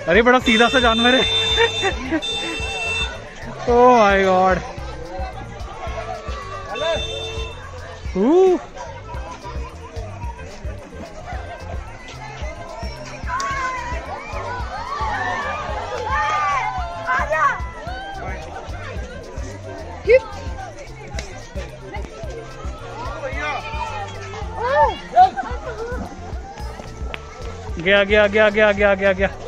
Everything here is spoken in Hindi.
अरे बड़ा सीधा सा जानवर है। Oh my god. गया गया गया गया गया गया गया।